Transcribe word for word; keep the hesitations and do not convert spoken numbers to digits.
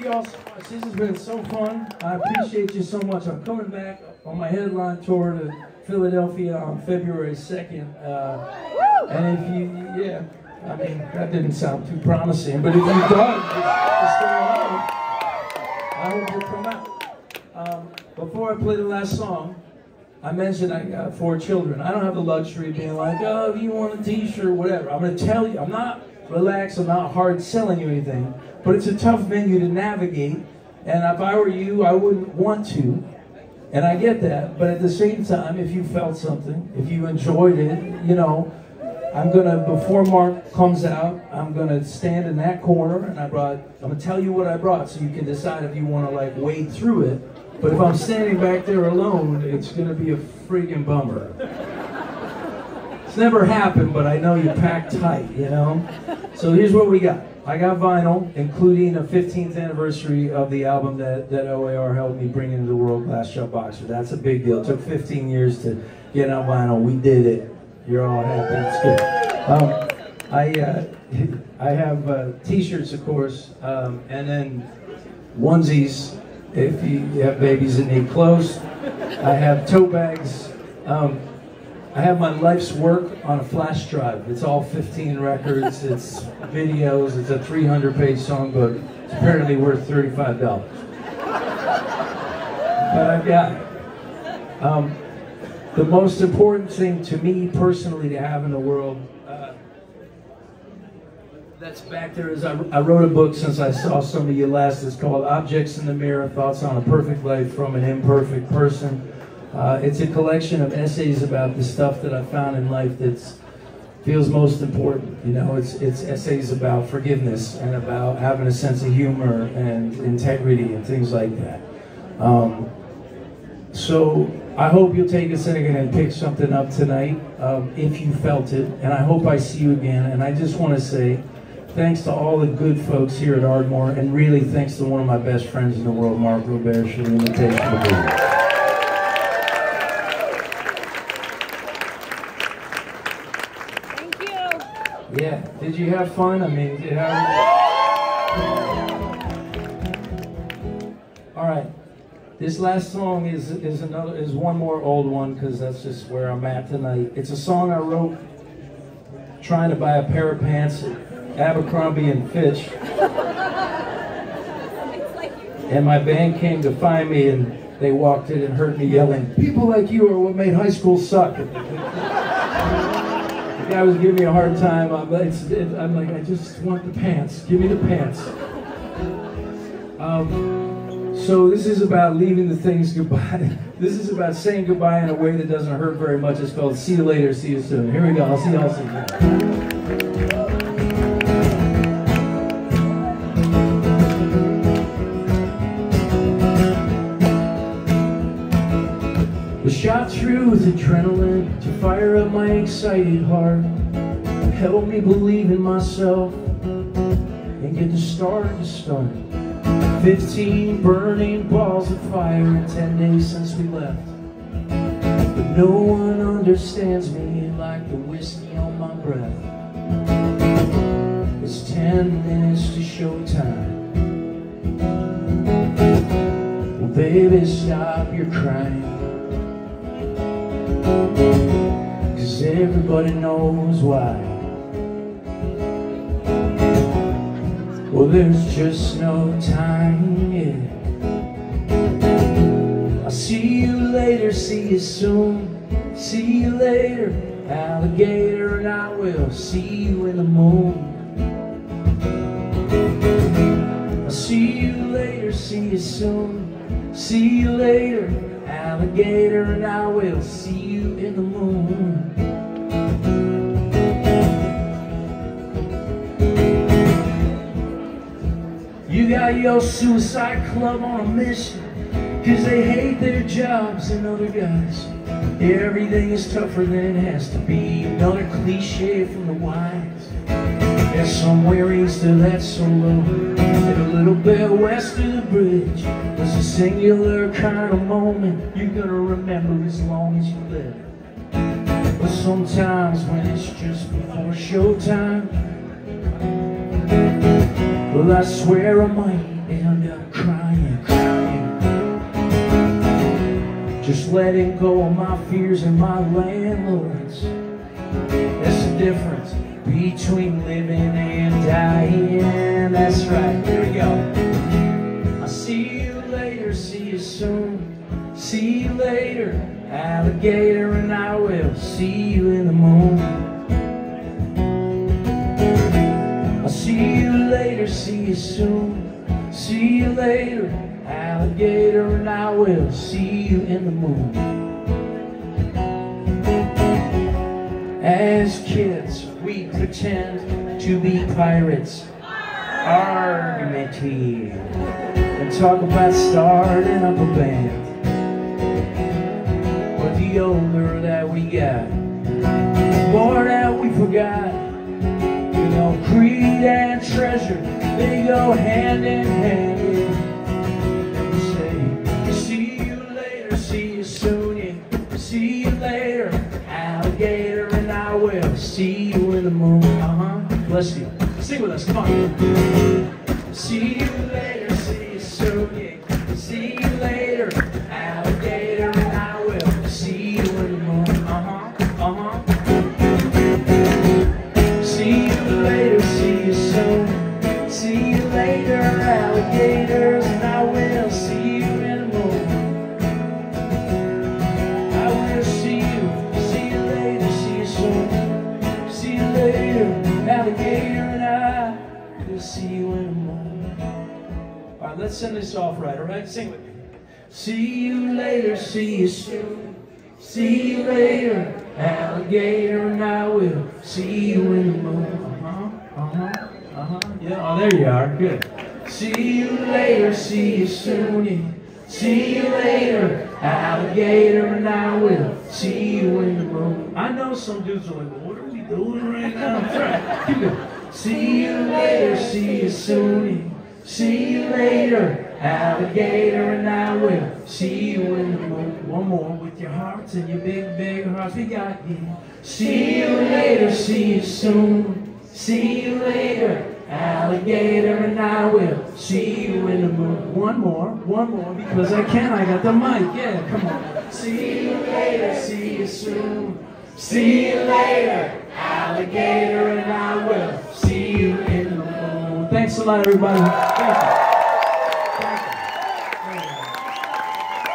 y'all so much. This has been so fun. I appreciate you so much. I'm coming back on my headline tour to Philadelphia on February second. Uh, and if you, yeah, I mean, that didn't sound too promising, but if you thought what's going on, I hope you'll come out. Um, before I play the last song, I mentioned I got four children. I don't have the luxury of being like, oh, if you want a t-shirt, whatever. I'm going to tell you, I'm not relaxed, I'm not hard selling you anything, but it's a tough venue to navigate, and if I were you, I wouldn't want to, and I get that, but at the same time, if you felt something, if you enjoyed it, you know, I'm gonna, before Mark comes out, I'm gonna stand in that corner, and I brought, I'm gonna tell you what I brought, so you can decide if you wanna like wade through it, but if I'm standing back there alone, it's gonna be a freaking bummer. It's never happened, but I know you pack tight, you know? So here's what we got. I got vinyl, including a fifteenth anniversary of the album that, that O A R helped me bring into the world, Glass Shot Boxer. That's a big deal. It took fifteen years to get on vinyl. We did it. You're all happy. It's good. Um, I, uh, I have uh, t-shirts, of course, um, and then onesies if you have babies that need clothes. I have tote bags. Um, I have my life's work on a flash drive. It's all fifteen records, it's videos, it's a three hundred page songbook. It's apparently worth thirty-five dollars. But I've got it. Um, the most important thing to me personally to have in the world uh, that's back there is I, I wrote a book since I saw some of you last. It's called Objects in the Mirror, Thoughts on a Perfect Life from an Imperfect Person. Uh, it's a collection of essays about the stuff that I found in life that feels most important. You know, it's it's essays about forgiveness and about having a sense of humor and integrity and things like that. Um, so I hope you'll take a second and pick something up tonight um, if you felt it, and I hope I see you again. And I just want to say thanks to all the good folks here at Ardmore, and really thanks to one of my best friends in the world, Mark Roberge, for the invitation to be here. Yeah, did you have fun? I mean, did how... All right, this last song is is another is one more old one because that's just where I'm at tonight. It's a song I wrote trying to buy a pair of pants at Abercrombie and Fitch, and my band came to find me and they walked in and heard me yelling, "People like you are what made high school suck." The guy was giving me a hard time. I'm, it's, it, I'm like, I just want the pants. Give me the pants. Um, so this is about leaving the things goodbye. This is about saying goodbye in a way that doesn't hurt very much. It's called See You Later, See You Soon. Here we go. I'll see y'all soon. Was shot through with adrenaline to fire up my excited heart, help me believe in myself and get the start to start. Fifteen burning balls of fire in ten days since we left, but no one understands me like the whiskey on my breath. It's ten minutes to showtime. Well, baby, stop your crying, 'cause everybody knows why. Well, there's just no time yet. I'll see you later, see you soon. See you later, alligator, and I will see you in the moon. I'll see you later, see you soon. See you later, alligator, and I will see you in the moon. You got your suicide club on a mission, 'cause they hate their jobs and other guys. Everything is tougher than it has to be. Another cliche from the wise. And somewhere east of that solo, and a little bit west of the bridge, there's a singular kind of moment you're gonna remember as long as you live. But sometimes when it's just before showtime, well, I swear I might end up Just letting go of my fears and my landlords. There's a difference between living and dying. That's right, here we go. I'll see you later, see you soon. See you later, alligator, and I will see you in the moon. I'll see you later, see you soon. See you later, alligator, and I will see you in the moon. As kids, we pretend to be pirates, argumentative, and talk about starting up a band. But the older that we got, the more that we forgot. You know, greed and treasure, they go hand in hand. We say, see you later, see you soon, yeah. See you later, alligator, and I will see you in the moon. Uh-huh, bless you. Sing with us, come on. See you later, see you soon, yeah. See you later, alligator, and I will see you in the moon. Uh-huh, uh-huh. See you later, see you soon. See you later, alligators, and I will see you in the moon. I will see you, see you later, see you soon. See you later, alligator, and I will see you in the moon. All right, let's send this off right, all right? Sing with me. See you later, see you soon. See you later, alligator, and I will see you in the moon. Uh-huh, uh-huh, uh-huh. Yeah, oh, there you are. Good. See you later, see you soon. Yeah. See you later, alligator, and I will see you in the moon. I know some dudes are like, well, what are we doing right now? That's right. Keep going. See you later, see you soon. Yeah. See you later, alligator, and I will see you in the moon. One more with your hearts and your big, big hearts. We got you. See you later, see you soon. See you later, alligator, and I will see you in the moon. One more, one more, because I can. I got the mic. Yeah, come on. See you later, see you soon. See you later, alligator, and I will see you in the moon. Thanks a lot, everybody. Thank you.